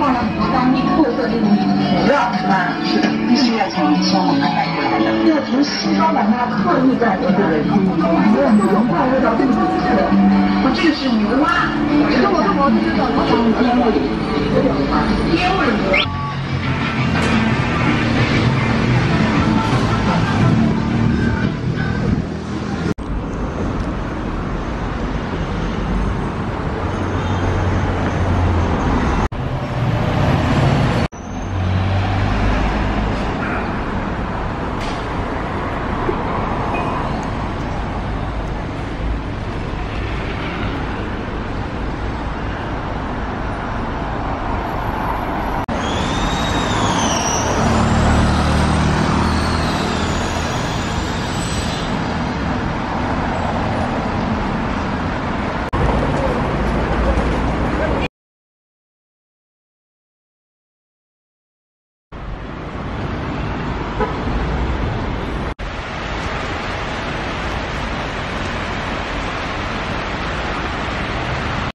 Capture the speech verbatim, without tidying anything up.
画了很多当地特色这种涂料，是吧？是的，必须要从从我们买过来的，要从西双版纳特意带回来的，没有能怪味道这么独特。我这个是牛蛙，这个我这我这个叫什么？边味，边味鹅。